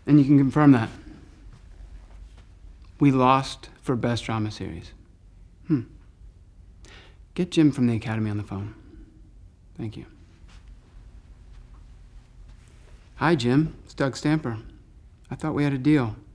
And you can confirm that. We lost for Best Drama Series. Get Jim from the Academy on the phone. Thank you. Hi, Jim. It's Doug Stamper. I thought we had a deal.